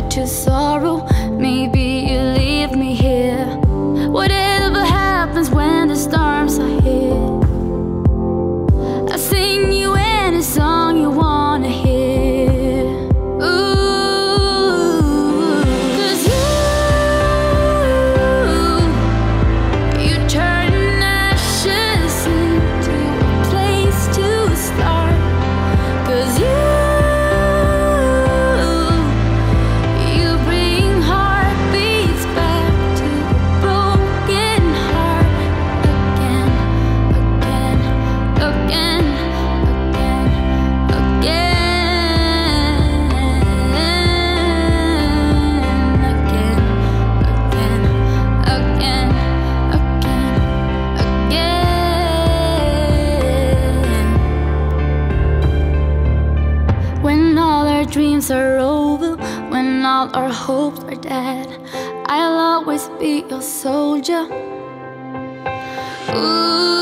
to sorrow. Maybe you leave me here. Whatever happens when the storms are here, I sing you any song you wanna hear. Ooh, 'cause you turn ashes into a place to start. 'Cause you bring heartbeats back to a broken heart again, again, again, again, again, again, again, again. When all our dreams are over, when all our hopes are dead, I'll always be your soldier. Ooh.